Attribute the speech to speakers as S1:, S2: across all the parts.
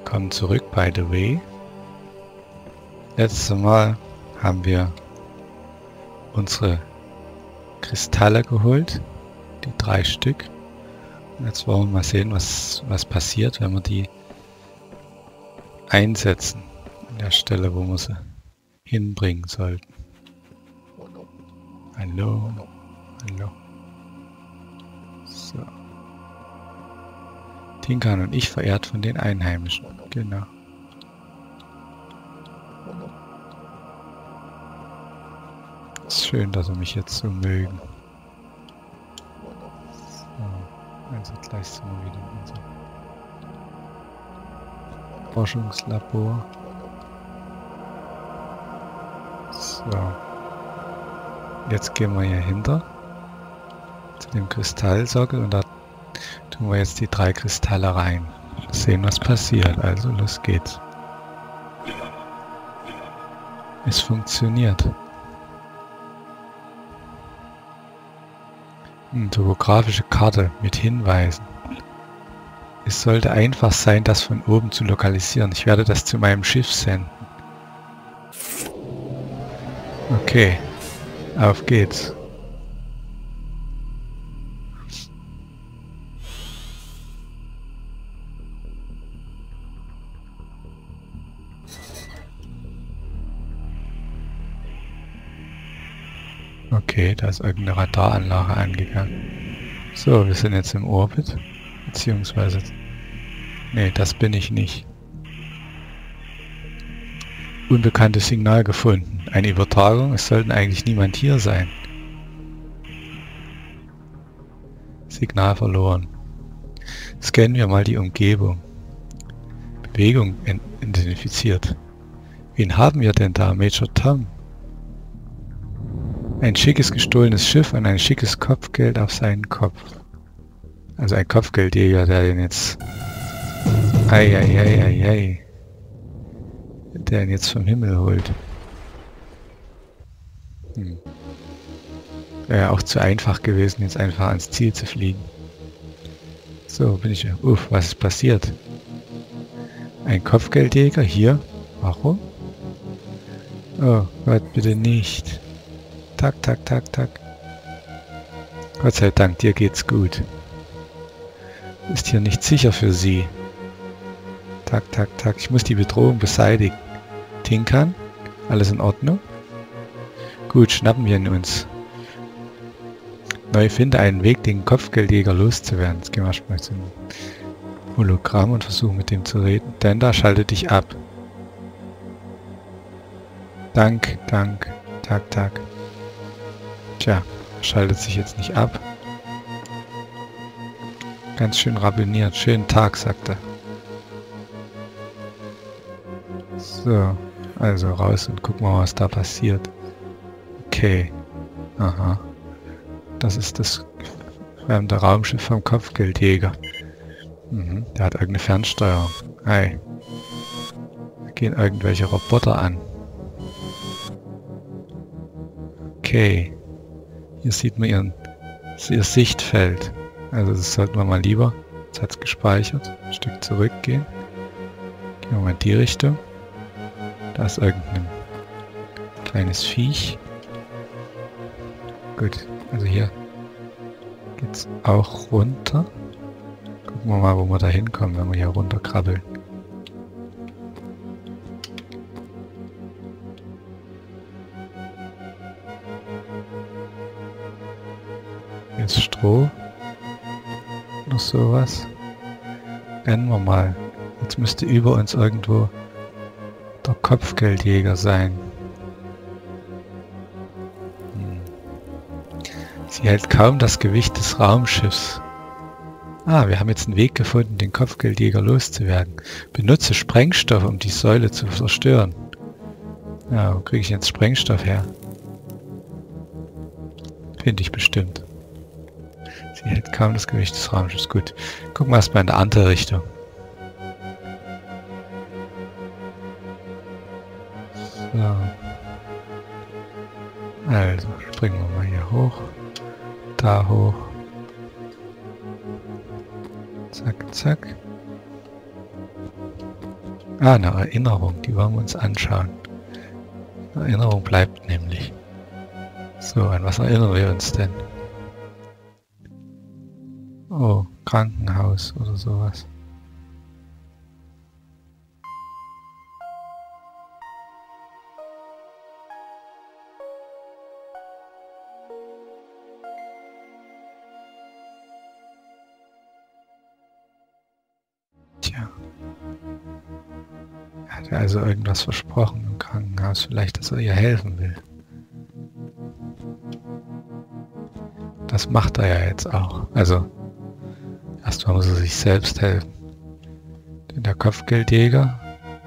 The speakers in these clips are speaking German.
S1: Willkommen zurück, by the way. Letztes Mal haben wir unsere Kristalle geholt, die 3 Stück. Und jetzt wollen wir mal sehen, was passiert, wenn wir die einsetzen an der Stelle, wo wir sie hinbringen sollten. Hallo, hallo. So. Tinkan und ich verehrt von den Einheimischen. Genau. Ist schön, dass sie mich jetzt so mögen. So, also gleich sind wir wieder in unserem Forschungslabor. So. Jetzt gehen wir hier hinter zu dem Kristallsockel und da tun wir jetzt die 3 Kristalle rein. Sehen, was passiert. Also los geht's. Es funktioniert. Topografische Karte mit Hinweisen. Es sollte einfach sein, das von oben zu lokalisieren. Ich werde das zu meinem Schiff senden. Okay. Auf geht's. Okay, da ist irgendeine Radaranlage angegangen. So, wir sind jetzt im Orbit. Beziehungsweise... Nee, das bin ich nicht. Unbekanntes Signal gefunden. Eine Übertragung, es sollten eigentlich niemand hier sein. Signal verloren. Scannen wir mal die Umgebung. Bewegung identifiziert. Wen haben wir denn da? Major Tom. Ein schickes gestohlenes Schiff und ein schickes Kopfgeld auf seinen Kopf. Also ein Kopfgeldjäger, der den jetzt... Der ihn jetzt vom Himmel holt. Wäre ja auch zu einfach gewesen, jetzt einfach ans Ziel zu fliegen. So, bin ich ja... Uff, was ist passiert? Ein Kopfgeldjäger hier? Warum? Oh Gott, bitte nicht. Tak, tak, tak, tak. Gott sei Dank, dir geht's gut. Ist hier nicht sicher für sie. Tak, tak, tak. Ich muss die Bedrohung beseitigen. Tinkan? Alles in Ordnung? Gut, schnappen wir ihn uns. Neu finde einen Weg, den Kopfgeldjäger loszuwerden. Jetzt gehen wir mal zum Hologramm und versuchen mit dem zu reden. Denn da schalte dich ab. Dank, dank, tak, tak. Tja, schaltet sich jetzt nicht ab. Ganz schön rabbiniert. Schönen Tag, sagt er. So, also raus und gucken wir mal, was da passiert. Okay. Aha. Das ist das fremde Raumschiff vom Kopfgeldjäger. Der hat irgendeine Fernsteuerung. Hi. Da gehen irgendwelche Roboter an. Okay. Hier sieht man ihr Sichtfeld. Also das sollten wir mal lieber. Jetzt hat es gespeichert. Ein Stück zurückgehen. Gehen wir mal in die Richtung. Da ist irgendein kleines Viech. Gut, also hier geht es auch runter. Gucken wir mal, wo wir da hinkommen, wenn wir hier runter krabbeln. Jetzt Stroh oder sowas. Rennen wir mal. Jetzt müsste über uns irgendwo der Kopfgeldjäger sein. Sie hält kaum das Gewicht des Raumschiffs. Ah, wir haben jetzt einen Weg gefunden, den Kopfgeldjäger loszuwerden. Benutze Sprengstoff, um die Säule zu zerstören. Ja, wo kriege ich jetzt Sprengstoff her? Finde ich bestimmt. Sie hält kaum das Gewicht des Raumschiffs. Gut. Gucken wir erstmal in eine andere Richtung. So. Also, springen wir mal hier hoch. Da hoch. Zack, zack. Ah, eine Erinnerung, die wollen wir uns anschauen. Eine Erinnerung bleibt nämlich. So, an was erinnern wir uns denn? Oh, Krankenhaus oder sowas. Tja. Er hat ja also irgendwas versprochen im Krankenhaus. Vielleicht, dass er ihr helfen will. Das macht er ja jetzt auch. Also, erstmal muss er sich selbst helfen. Denn der Kopfgeldjäger,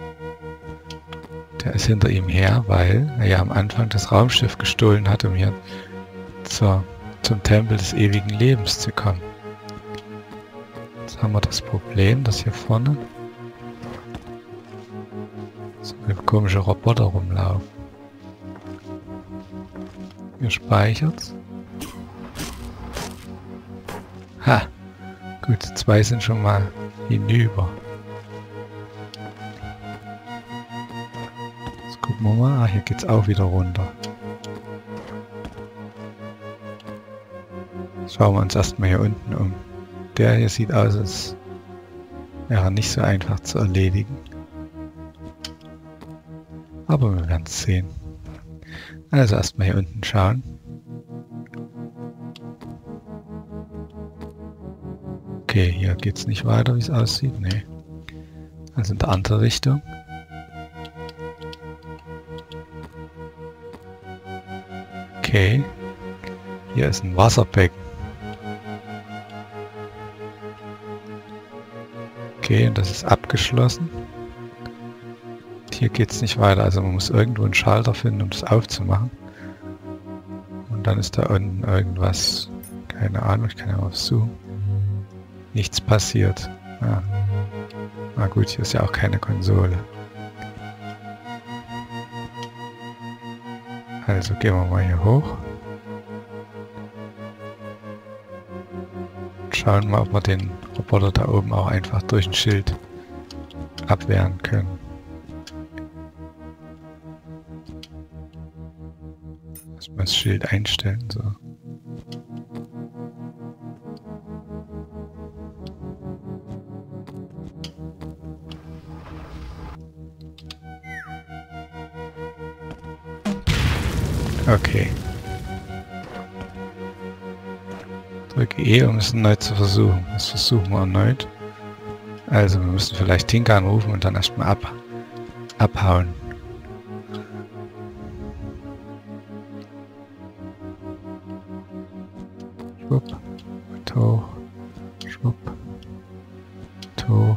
S1: der ist hinter ihm her, weil er ja am Anfang das Raumschiff gestohlen hat, um hier zum Tempel des ewigen Lebens zu kommen. Jetzt haben wir das Problem, dass hier vorne so eine komische Roboter rumlaufen. Hier speichert's. Ha! Gut, 2 sind schon mal hinüber. Jetzt gucken wir mal. Ah, hier geht's auch wieder runter. Schauen wir uns erstmal hier unten um. Der hier sieht aus, als wäre er nicht so einfach zu erledigen. Aber wir werden es sehen. Also erstmal hier unten schauen. Okay, hier geht es nicht weiter, wie es aussieht. Nee. Also in der andere Richtung. Okay. Hier ist ein Wasserbecken. Okay, und das ist abgeschlossen. Hier geht es nicht weiter, also man muss irgendwo einen Schalter finden, um das aufzumachen. Und dann ist da unten irgendwas, keine Ahnung, ich kann ja mal suchen. Nichts passiert. Ah. Na gut, hier ist ja auch keine Konsole. Also gehen wir mal hier hoch. Und schauen mal, ob wir den Roboter da oben auch einfach durch ein Schild abwehren können. Erstmal das Schild einstellen, so. Okay. Drücke E, um es erneut zu versuchen. Das versuchen wir erneut. Also wir müssen vielleicht Tinker anrufen und dann erstmal abhauen. Schwupp, und hoch, schwupp, und hoch.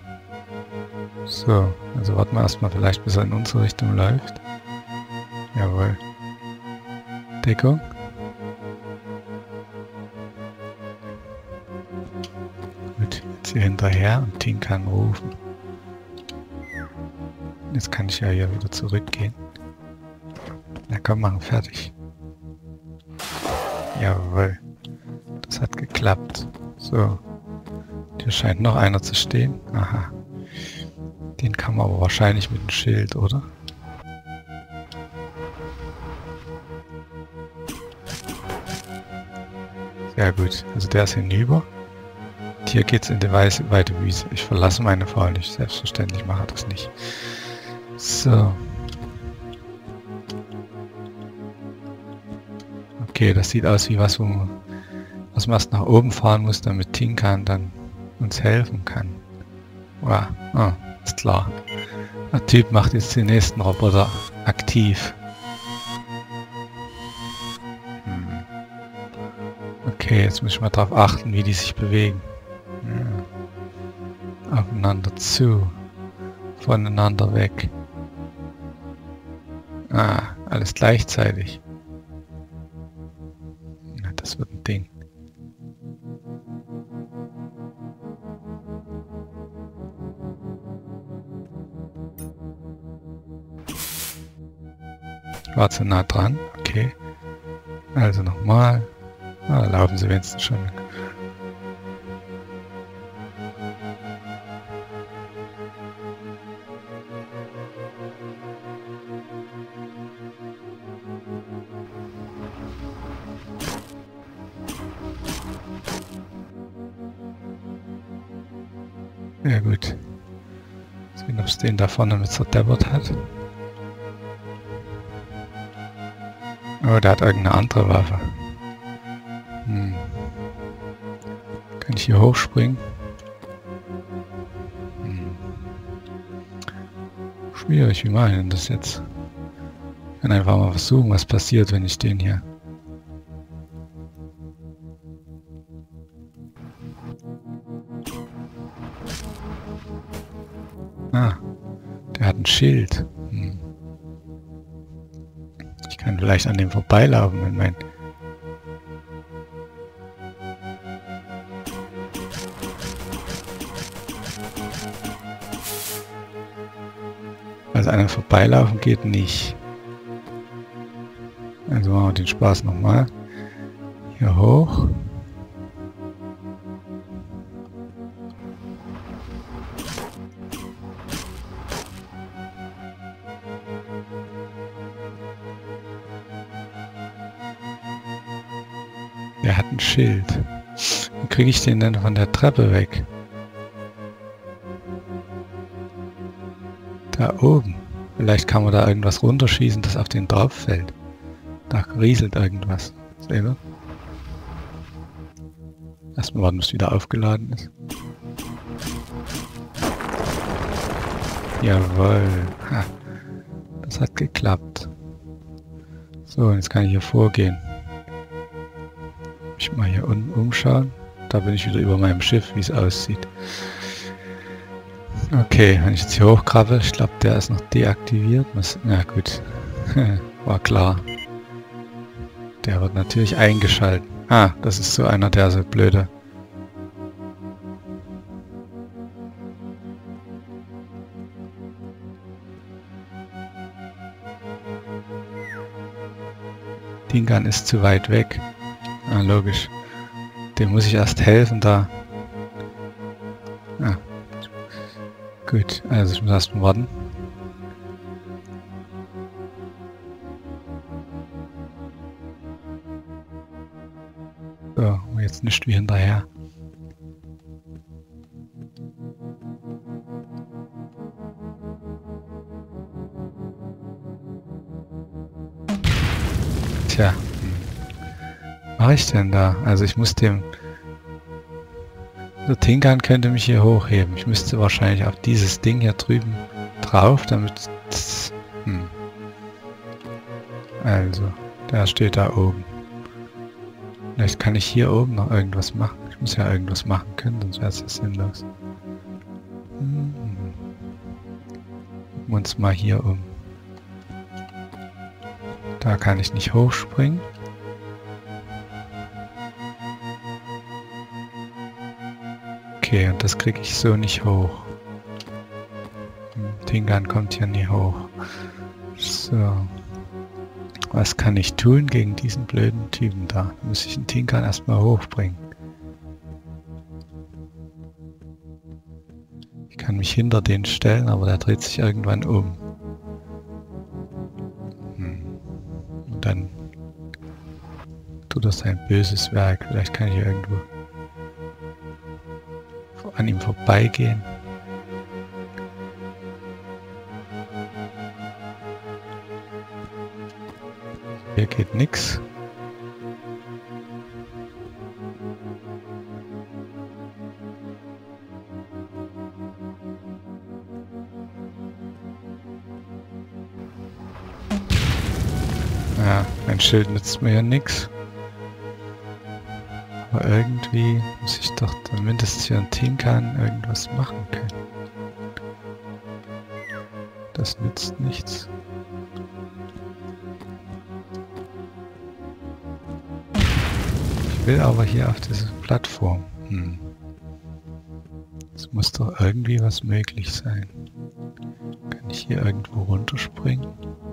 S1: So, also warten wir erstmal vielleicht, bis er in unsere Richtung läuft. Jawohl. Deckung. Gut, jetzt hier hinterher und Tinker anrufen. Jetzt kann ich ja hier wieder zurückgehen. Na komm, machen fertig. Jawohl. Das hat geklappt. So. Hier scheint noch einer zu stehen. Aha. Den kann man aber wahrscheinlich mit dem Schild, oder? Sehr gut. Also der ist hinüber. Und hier geht es in die weite Wiese. Ich verlasse meine Frau nicht. Selbstverständlich mache ich das nicht. So. Okay, das sieht aus wie was, wo man erst nach oben fahren muss, damit Tinkan dann uns helfen kann. Wow. Ah, ist klar. Der Typ macht jetzt den nächsten Roboter aktiv. Okay, jetzt muss ich mal darauf achten, wie die sich bewegen. Ja. Aufeinander zu. Voneinander weg. Ah, alles gleichzeitig. Ja, das wird ein Ding. War zu nah dran. Okay. Also nochmal. Ah, da laufen sie wenigstens schon. Ja gut. Sehen, ob es den da vorne mit zerdeppert hat. Oh, der hat irgendeine andere Waffe. Kann ich hier hochspringen? Schwierig, wie mache ich denn das jetzt? Ich kann einfach mal versuchen, was passiert, wenn ich den hier... Ah, der hat ein Schild. Ich kann vielleicht an dem vorbeilaufen, wenn mein... Also an dem vorbeilaufen geht nicht. Also machen wir den Spaß nochmal. Hier hoch. Der hat ein Schild. Wie kriege ich den denn von der Treppe weg? Da oben. Vielleicht kann man da irgendwas runterschießen, das auf den drauf fällt. Da rieselt irgendwas. Seht ihr? Erstmal warten, bis es wieder aufgeladen ist. Jawohl. Ha. Das hat geklappt. So, jetzt kann ich hier vorgehen. Ich mal hier unten umschauen. Da bin ich wieder über meinem Schiff, wie es aussieht. Okay, wenn ich jetzt hier hochkrabbel, ich glaube, der ist noch deaktiviert. Na gut, war klar. Der wird natürlich eingeschaltet. Ah, das ist so einer, der so blöde. Dingan ist zu weit weg. Ah, logisch. Dem muss ich erst helfen da. Ah. Gut, also ich muss erst mal warten. So, jetzt nicht wie hinterher. Tja, was mache ich denn da? Also ich muss dem... Der Tinkan könnte mich hier hochheben. Ich müsste wahrscheinlich auf dieses Ding hier drüben drauf, damit... Also, der steht da oben. Vielleicht kann ich hier oben noch irgendwas machen. Ich muss ja irgendwas machen können, sonst wäre es ja sinnlos. Gucken wir uns mal hier um. Da kann ich nicht hochspringen. Okay, und das kriege ich so nicht hoch. Tinkan kommt hier nie hoch. So. Was kann ich tun gegen diesen blöden Typen da? Da muss ich den Tinkan erstmal hochbringen. Ich kann mich hinter den stellen, aber der dreht sich irgendwann um. Und dann tut er sein böses Werk. Vielleicht kann ich hier irgendwo an ihm vorbeigehen. Hier geht nichts. Ja, mein Schild nützt mir ja nichts. Aber irgendwie muss ich doch zumindest hier ein Tinkan irgendwas machen können. Das nützt nichts. Ich will aber hier auf diese Plattform. Es muss doch irgendwie was möglich sein. Kann ich hier irgendwo runterspringen?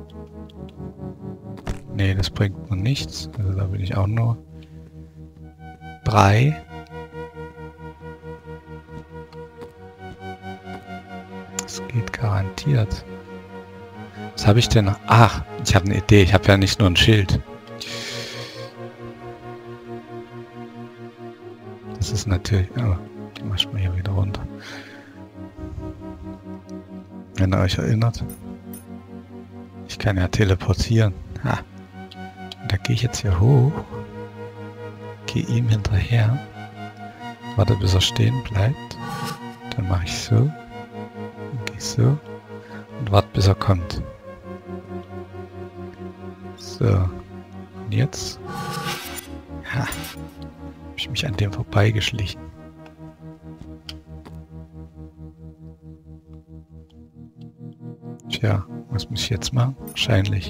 S1: Nee, das bringt mir nichts. Also da bin ich auch nur 3. Das geht garantiert. Was habe ich denn noch? Ach, ich habe eine Idee. Ich habe ja nicht nur ein Schild. Das ist natürlich... Oh, die mach ich mal hier wieder runter. Wenn ihr euch erinnert. Ich kann ja teleportieren. Ha. Und da gehe ich jetzt hier hoch. Gehe ihm hinterher. Warte, bis er stehen bleibt. Dann mache ich so. Und gehe so. Und warte, bis er kommt. So. Und jetzt. Ha. Habe ich mich an dem vorbeigeschlichen. Tja, was muss ich jetzt machen? Wahrscheinlich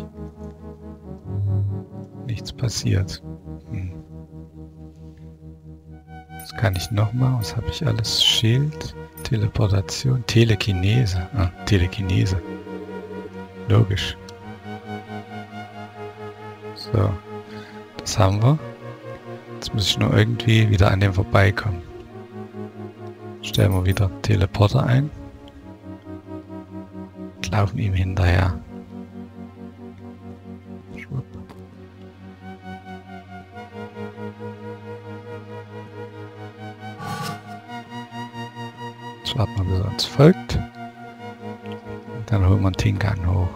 S1: nichts passiert. Was kann ich noch machen? Was habe ich alles? Schild, Teleportation, Telekinese. Ah, Telekinese. Logisch. So, das haben wir. Jetzt muss ich nur irgendwie wieder an dem vorbeikommen. Stellen wir wieder Teleporter ein. Und laufen ihm hinterher. Schwupp. Jetzt warten wir, bis er uns folgt. Und dann holen wir Tinkan hoch.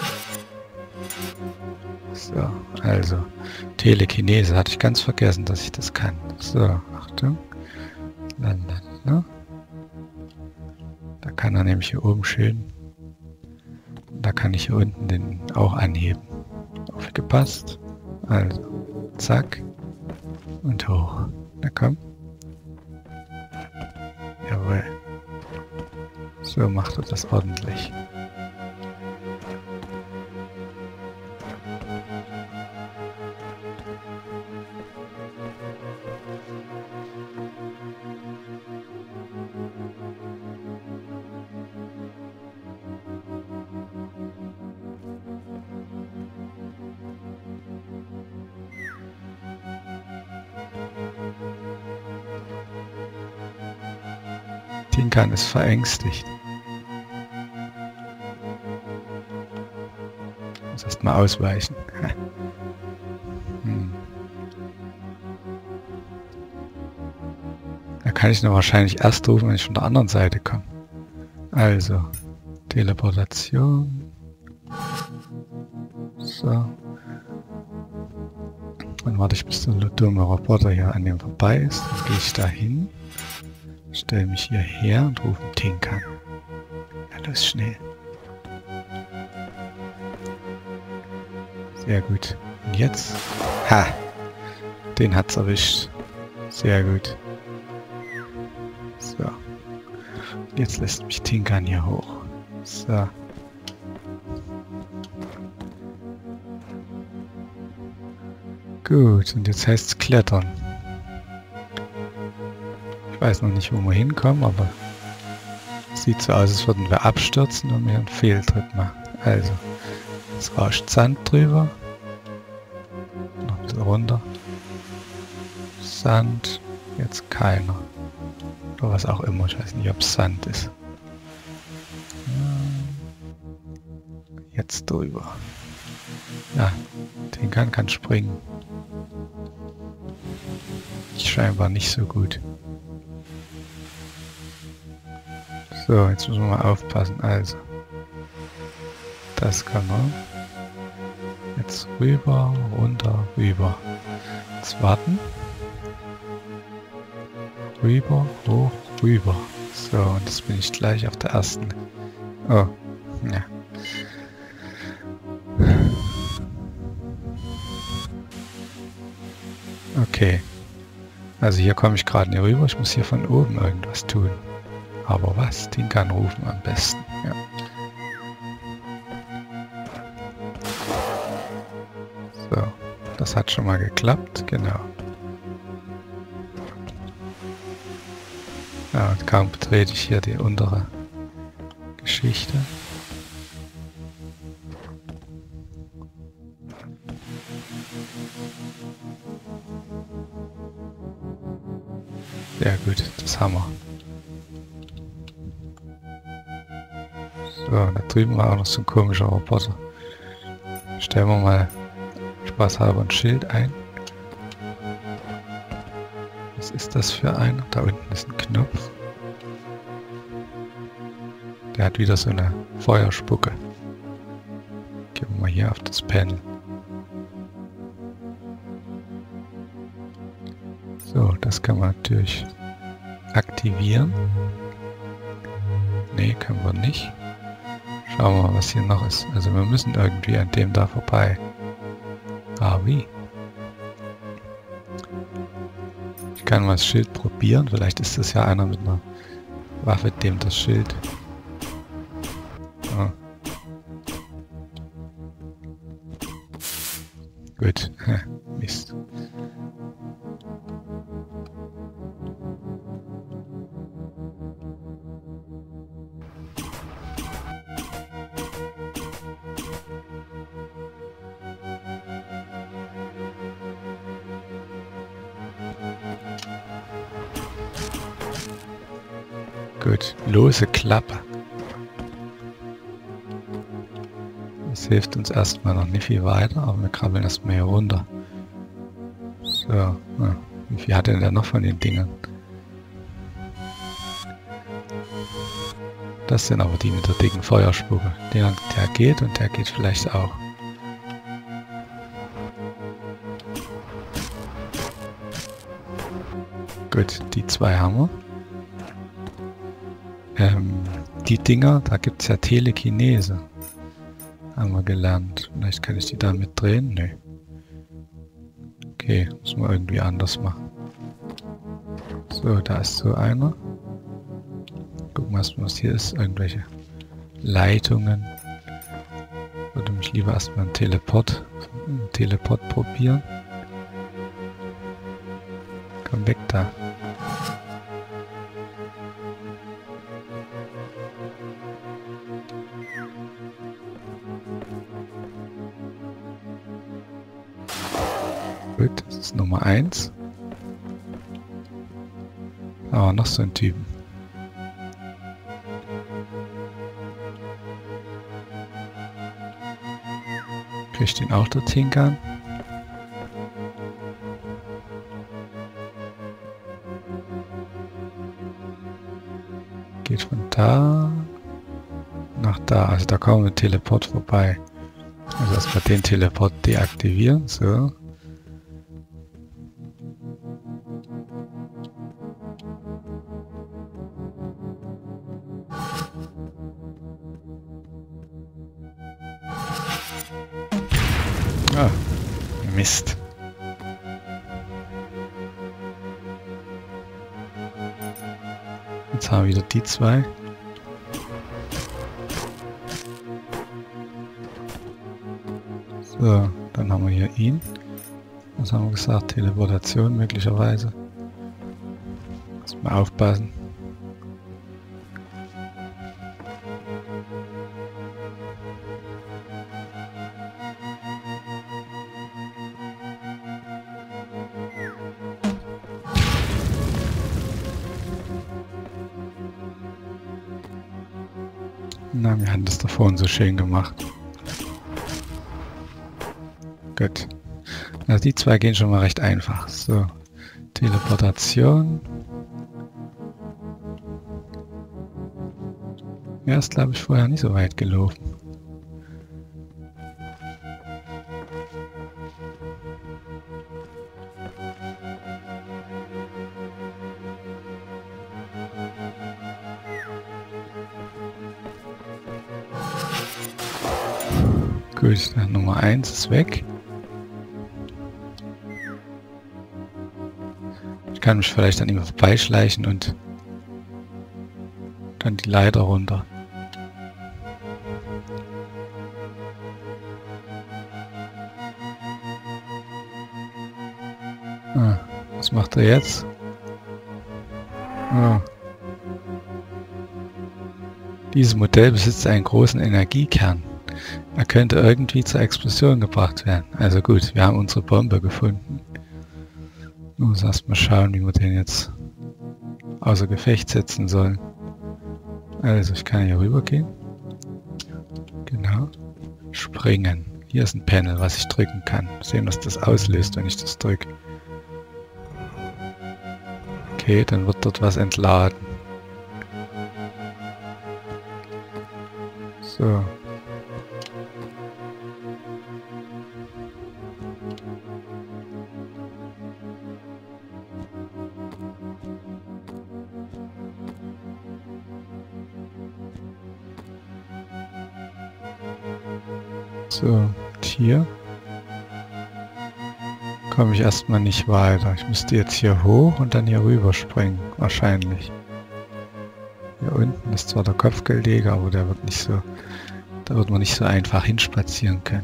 S1: So, also Telekinese hatte ich ganz vergessen, dass ich das kann. So, Achtung. Lalala. Da kann er nämlich hier oben schön. Da kann ich hier unten den auch anheben. Aufgepasst. Also, zack. Und hoch. Na komm. Jawohl. So macht er das ordentlich. Tinkan ist verängstigt. Muss erst mal ausweichen. Da kann ich nur wahrscheinlich erst rufen, wenn ich von der anderen Seite komme. Also, Teleportation. So. Dann warte ich, bis der dumme Roboter hier an dem vorbei ist. Dann gehe ich da hin. Stelle mich hierher und rufe Tinkan. Ja, los, schnell. Sehr gut. Und jetzt? Ha! Den hat's erwischt. Sehr gut. So. Und jetzt lässt mich Tinkan hier hoch. So. Gut, und jetzt heißt es klettern. Ich weiß noch nicht, wo wir hinkommen, aber sieht so aus, als würden wir abstürzen und wir einen Fehltritt machen. Also, jetzt rauscht Sand drüber. Noch ein bisschen runter. Sand. Jetzt keiner. Oder was auch immer. Ich weiß nicht, ob es Sand ist. Jetzt drüber. Ja, Tinkan kann springen. Ich scheinbar nicht so gut. So, jetzt müssen wir mal aufpassen. Also, das kann man. Jetzt rüber, runter, rüber. Jetzt warten. Rüber, hoch, rüber. So, und jetzt bin ich gleich auf der ersten. Oh, ja. Okay. Also hier komme ich gerade nicht rüber. Ich muss hier von oben irgendwas tun. Aber was? Tinkan rufen am besten. Ja. So, das hat schon mal geklappt. Genau. Ja, und kaum betrete ich hier die untere Geschichte. Sehr gut, das haben wir. So, da drüben war auch noch so ein komischer Roboter. Stellen wir mal spaßhalber ein Schild ein. Was ist das für einer? Da unten ist ein Knopf. der hat wieder so eine Feuerspucke. Gehen wir mal hier auf das Panel. So, das kann man natürlich aktivieren. Ne, können wir nicht. Schauen wir mal, was hier noch ist. Also wir müssen irgendwie an dem da vorbei. Ah, wie? Ich kann mal das Schild probieren. Vielleicht ist das ja einer mit einer Waffe, dem das Schild... Oh. Gut. Mist. Gut, lose Klappe. Das hilft uns erstmal noch nicht viel weiter, aber wir krabbeln erstmal hier runter. So, ja. Wie viel hat denn der noch von den Dingen? Das sind aber die mit der dicken Feuerspucke. Der geht und der geht vielleicht auch. Gut, die zwei haben wir. Die Dinger, da gibt es ja Telekinese. Haben wir gelernt. Vielleicht kann ich die damit drehen? Nö. Okay, muss man irgendwie anders machen. So, da ist so einer. Gucken wir erstmal, was hier ist. Irgendwelche Leitungen. Würde mich lieber erstmal einen Teleport probieren. Komm weg da. Gut, das ist Nummer 1. Aber noch so ein Typen. Krieg ich den auch dorthin kann? Geht von da nach da. Also da kommen wir mit Teleport vorbei. Also erstmal den Teleport deaktivieren. So. Ah, Mist. Jetzt haben wir wieder die zwei. So, dann haben wir hier ihn. Was haben wir gesagt? Teleportation möglicherweise. Muss mal aufpassen. Na, wir hatten das da vorhin so schön gemacht. Gut. Also die zwei gehen schon mal recht einfach. So, Teleportation. Er ist, glaube ich, vorher nicht so weit gelaufen. Gut, Nummer 1 ist weg. Ich kann mich vielleicht an ihm vorbeischleichen und dann die Leiter runter. Ah, was macht er jetzt? Ah. Dieses Modell besitzt einen großen Energiekern. Er könnte irgendwie zur Explosion gebracht werden. Also gut, wir haben unsere Bombe gefunden. Wir müssen erstmal schauen, wie wir den jetzt außer Gefecht setzen sollen. Also ich kann hier rüber gehen. Genau. Springen. Hier ist ein Panel, was ich drücken kann. Sehen, was das auslöst, wenn ich das drücke. Okay, dann wird dort was entladen. So. So, und hier komme ich erstmal nicht weiter. Ich müsste jetzt hier hoch und dann hier rüber springen, wahrscheinlich. Hier unten ist zwar der Kopfgeldjäger, aber der wird nicht so, da wird man nicht so einfach hinspazieren können.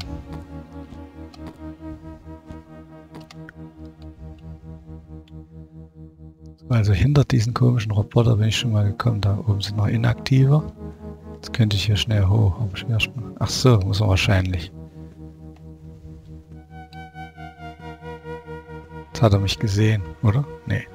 S1: Also hinter diesen komischen Roboter bin ich schon mal gekommen. Da oben sind noch inaktiver. Jetzt könnte ich hier schnell hoch. Aber ich erstmal. Ach so, muss man wahrscheinlich. Jetzt hat er mich gesehen, oder? Nee.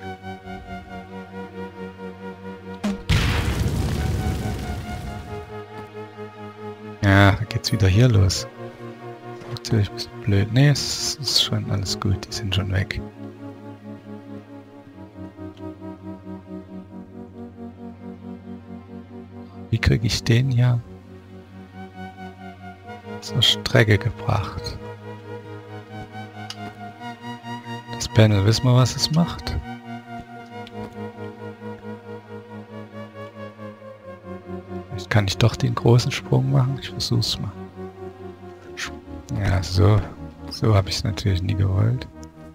S1: Ja, da geht's wieder hier los. Natürlich ein bisschen blöd. Nee, es ist schon alles gut. Die sind schon weg. Wie kriege ich den hier zur Strecke gebracht? Das Panel, wissen wir, was es macht? Vielleicht kann ich doch den großen Sprung machen. Ich versuch's mal. Ja, so habe ich es natürlich nie gewollt.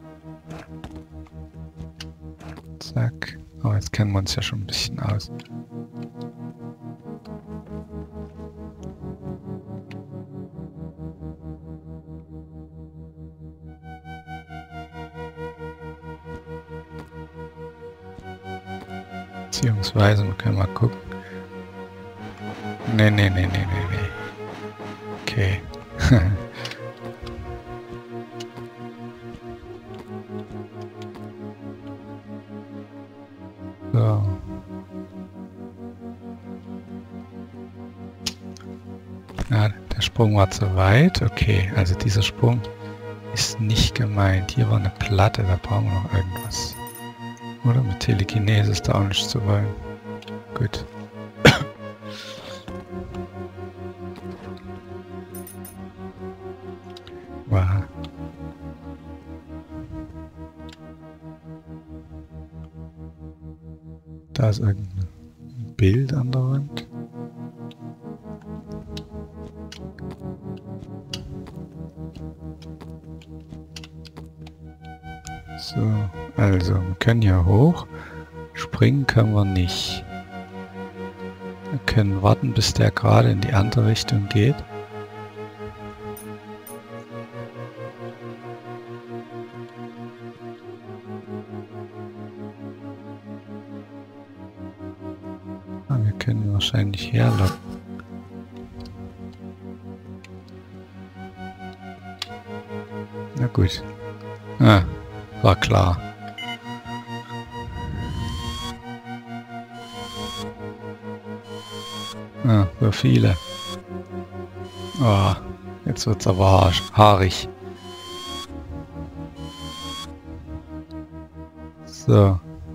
S1: Zack. Aber jetzt kennen wir uns ja schon ein bisschen aus. Beziehungsweise, wir können mal gucken. Nee. Okay. So. Ja, der Sprung war zu weit. Okay, also dieser Sprung ist nicht gemeint. Hier war eine Platte, da brauchen wir noch irgendwas. Oder mit Telekinese ist da auch nicht zu wollen. Gut. Wow. Da ist irgendein Bild an der Wand. So, also, wir können hier hoch. Springen können wir nicht. Wir können warten, bis der gerade in die andere Richtung geht. Aber wir können ihn wahrscheinlich herlocken. Na gut. Ah, war klar. Ah, so viele. Oh, jetzt wird's aber haarig. So.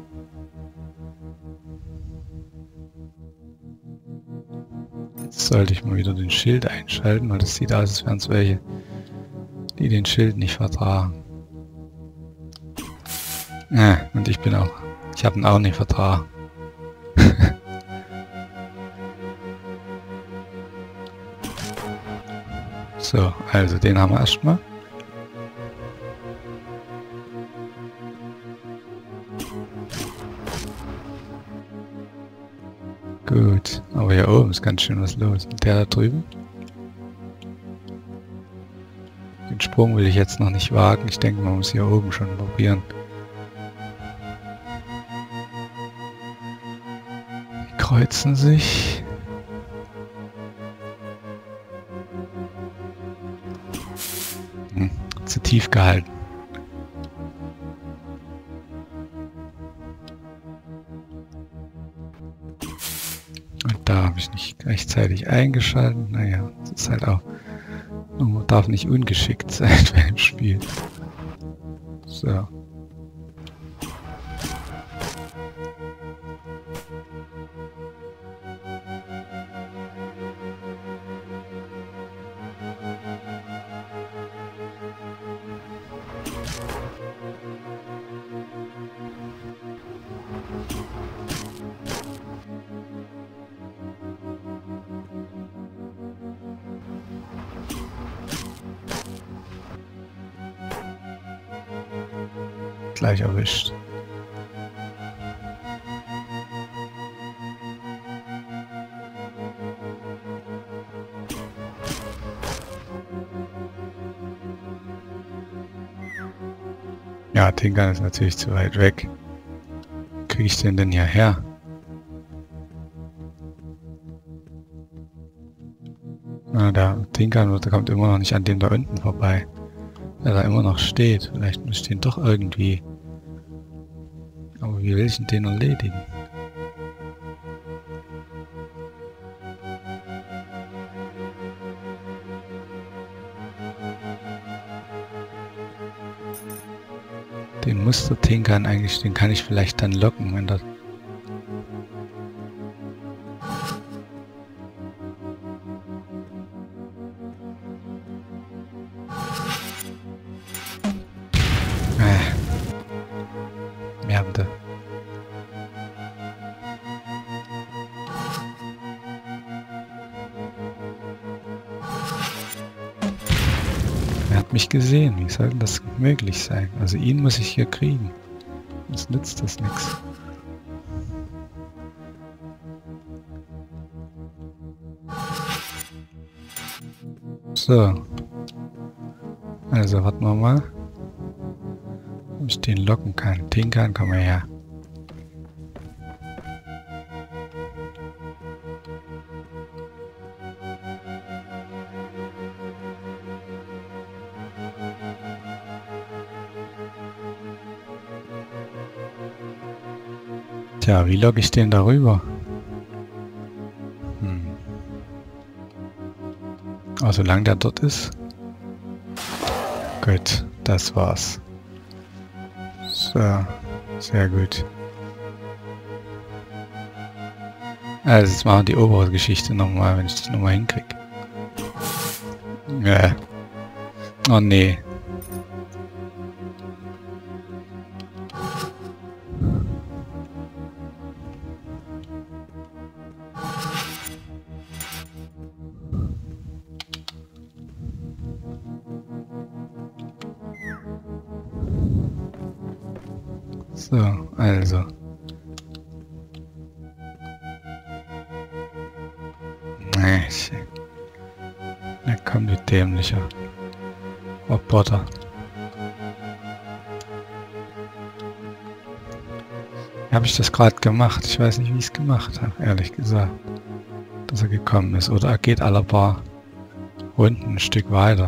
S1: Jetzt sollte ich mal wieder den Schild einschalten, weil das sieht aus, als wären es welche, die den Schild nicht vertragen. Und ich habe ihn auch nicht vertragen. So, also den haben wir erstmal. Gut, aber hier oben ist ganz schön was los. Und der da drüben? Den Sprung will ich jetzt noch nicht wagen. Ich denke, man muss hier oben schon probieren. Die kreuzen sich. Zu tief gehalten. Und da habe ich nicht rechtzeitig eingeschaltet. Naja, das ist halt auch... Man darf nicht ungeschickt sein beim Spiel. So. gleich erwischt. Ja, Tinkan ist natürlich zu weit weg. Kriege ich den denn hierher? Na, der Tinkan kommt immer noch nicht an dem da unten vorbei. Der da immer noch steht. Vielleicht muss ich den doch irgendwie. Aber wie will ich denn den erledigen? Den Muster Tinkan eigentlich, den kann ich vielleicht dann locken, wenn das... Merde. Er hat mich gesehen. Wie soll denn das möglich sein? Also ihn muss ich hier kriegen. Sonst nützt das nichts. So. Also warten wir mal. Ob ich den locken kann. Tinkan, komm mal her. Tja, wie logge ich den darüber? Aber solange der dort ist. Gut, das war's. So, sehr gut. Also jetzt machen wir die obere Geschichte nochmal, wenn ich das nochmal hinkriege. Oh nee. So, also. Na komm, du dämlicher Roboter. Wie habe ich das gerade gemacht? Ich weiß nicht, wie ich es gemacht habe, ehrlich gesagt. Dass er gekommen ist. Oder er geht alle paar Runden ein Stück weiter.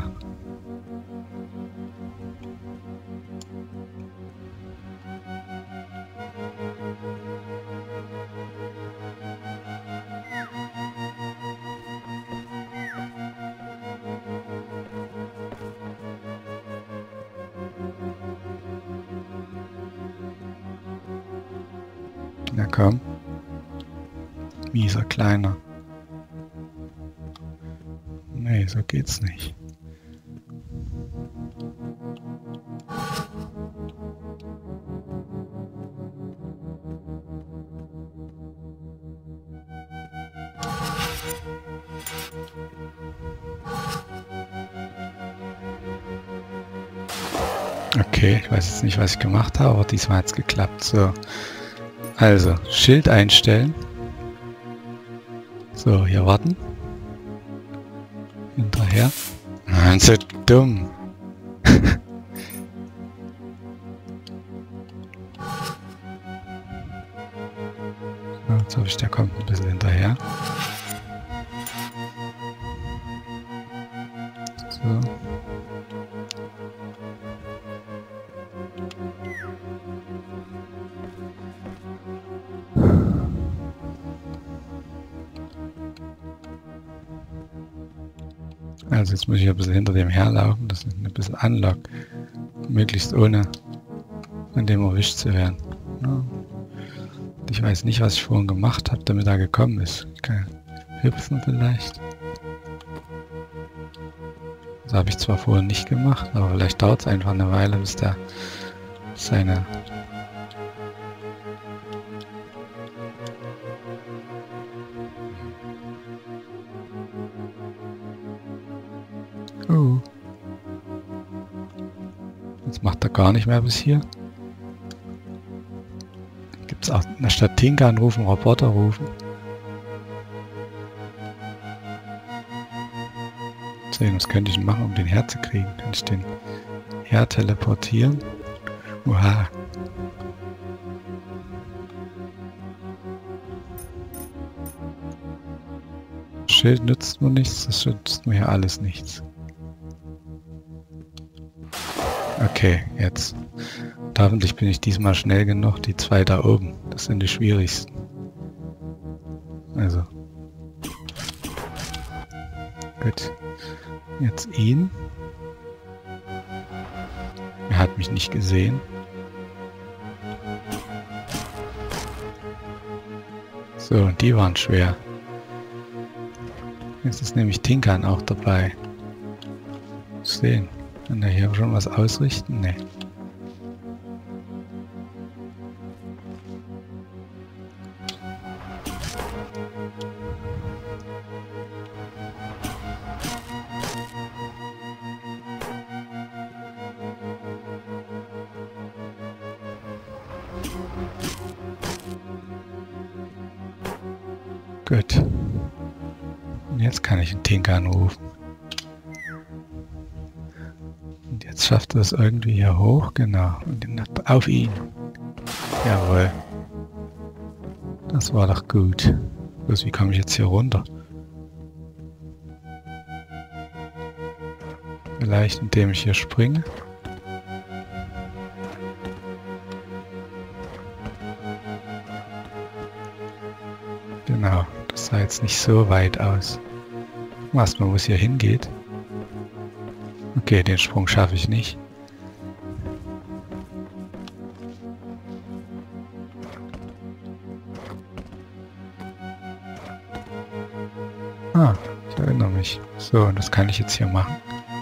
S1: Na komm. Mieser Kleiner. Nee, so geht's nicht. Okay, ich weiß jetzt nicht, was ich gemacht habe, aber diesmal hat es geklappt. So. Also, Schild einstellen. So, hier warten. Hinterher. Mann, so dumm. So, jetzt hoffe ich, der kommt ein bisschen hinterher. So. Also jetzt muss ich ein bisschen hinter dem herlaufen, das ist ein bisschen Unlock, möglichst ohne an dem erwischt zu werden. Ja. Ich weiß nicht, was ich vorhin gemacht habe, damit er gekommen ist. Ich kann hüpfen vielleicht. Das habe ich zwar vorhin nicht gemacht, aber vielleicht dauert es einfach eine Weile, bis der seine... Jetzt macht er gar nicht mehr bis hier. Statt Tinker anrufen, Roboter rufen. Sehen, was könnte ich denn machen, um den Herd zu kriegen? Kann ich den Herd teleportieren? Uha. Schild nützt mir nichts, das nützt mir hier alles nichts. Okay, jetzt. Und hoffentlich bin ich diesmal schnell genug. Die zwei da oben, das sind die schwierigsten. Also. Gut. Jetzt ihn. Er hat mich nicht gesehen. So, und die waren schwer. Jetzt ist nämlich Tinkan auch dabei. Sehen. Kann er hier schon was ausrichten? Nee. Gut. Und jetzt kann ich den Tinker anrufen. Und jetzt schafft er es irgendwie hier hoch, genau. Und auf ihn. Jawohl. Das war doch gut. Bloß wie komme ich jetzt hier runter? Vielleicht indem ich hier springe. Genau, das sah jetzt nicht so weit aus. Erstmal, wo es hier hingeht. Okay, den Sprung schaffe ich nicht. Ah, ich erinnere mich. So, und das kann ich jetzt hier machen.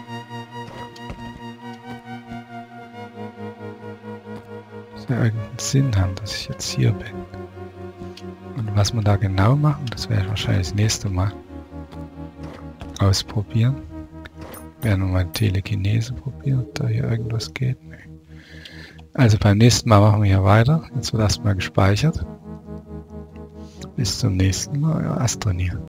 S1: Muss ja irgendeinen Sinn haben, dass ich jetzt hier bin. Und was wir da genau machen, das werde ich wahrscheinlich das nächste Mal ausprobieren. Werden wir mal Telekinese probieren, ob da hier irgendwas geht. Nee. Also beim nächsten Mal machen wir hier weiter. Jetzt wird erstmal gespeichert. Bis zum nächsten Mal, euer Astronier.